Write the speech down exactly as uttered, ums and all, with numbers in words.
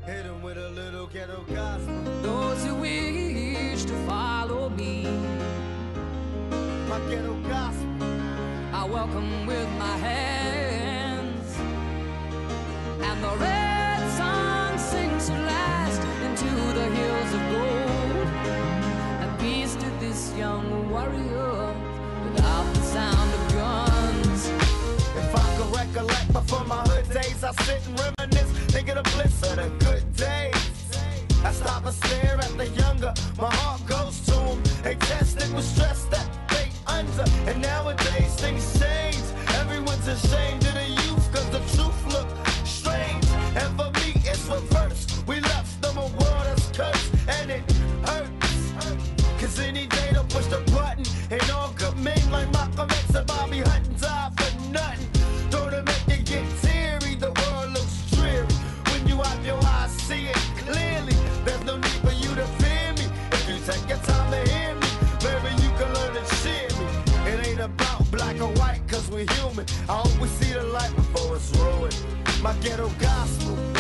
Hit him with a little ghetto gospel. Those who wish to follow me, My ghetto gospel. I welcome with my hands. And the red sun sinks at last into the hills of gold. And peace to this young warrior without the sound of guns. If I could recollect before my hood days, I sit and reminisce, think of the bliss of the good days. I stop and stare at the younger, my heart goes to them. They tested with stress that they under, and nowadays things change. Everyone's ashamed of the youth, cause the truth look strange. And for me it's reverse, we left them a world that's cursed, and it hurts. Cause any day they'll push the button, and all good men like Malcolm X and Bobby Hutton die for nothing. Don't it make you get teary, the world looks dreary. When you have your eyes see it clearly, there's no need for you to fear me. If you take your time to hear me, maybe you can learn to cheer me. It ain't about black or white, cause we're human. I hope we see the light before it's ruined. My ghetto gospel.